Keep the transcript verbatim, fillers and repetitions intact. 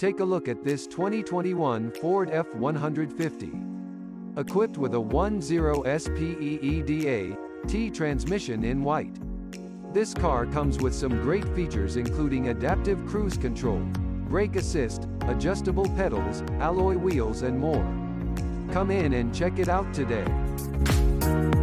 Take a look at this twenty twenty-one Ford F one fifty. Equipped with a one point oh speed T transmission in white. This car comes with some great features including adaptive cruise control, brake assist, adjustable pedals, alloy wheels and more. Come in and check it out today.